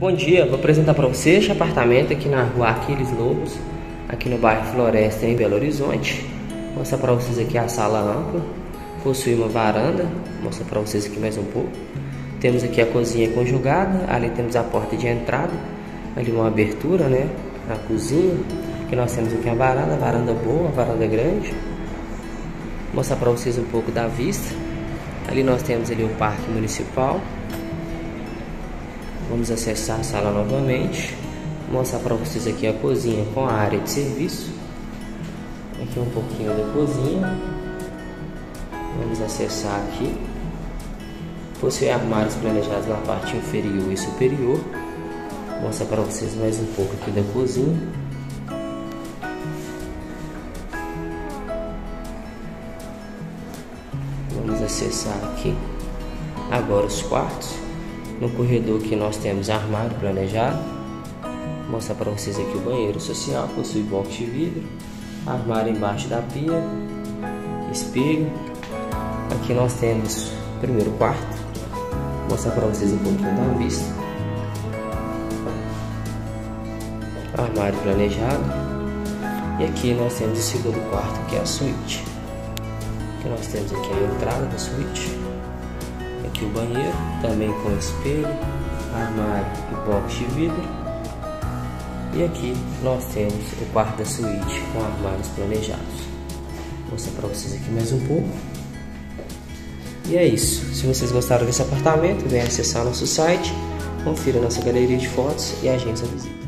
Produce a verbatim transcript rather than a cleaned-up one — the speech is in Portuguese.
Bom dia, vou apresentar para você este apartamento aqui na rua Aquiles Lobos, aqui no bairro Floresta, em Belo Horizonte. Vou mostrar para vocês aqui a sala ampla, possui uma varanda, vou mostrar para vocês aqui mais um pouco. Temos aqui a cozinha conjugada, ali temos a porta de entrada, ali uma abertura, né, na cozinha. Aqui nós temos aqui a varanda, varanda boa, varanda grande. Vou mostrar para vocês um pouco da vista. Ali nós temos ali o parque municipal. Vamos acessar a sala novamente. Vou mostrar para vocês aqui a cozinha com a área de serviço. Aqui um pouquinho da cozinha. Vamos acessar aqui. Possui armários planejados na parte inferior e superior. Vou mostrar para vocês mais um pouco aqui da cozinha. Vamos acessar aqui agora os quartos. No corredor aqui nós temos armário planejado. Vou mostrar para vocês aqui o banheiro social, possui box de vidro, armário embaixo da pia, espelho. Aqui nós temos o primeiro quarto. Vou mostrar para vocês um pouquinho da vista. Armário planejado. E aqui nós temos o segundo quarto, que é a suíte. Aqui nós temos aqui a entrada da suíte. Aqui o banheiro, também com espelho, armário e box de vidro. E aqui nós temos o quarto da suíte com armários planejados. Vou mostrar para vocês aqui mais um pouco. E é isso. Se vocês gostaram desse apartamento, venham acessar nosso site, confira nossa galeria de fotos e agende a visita.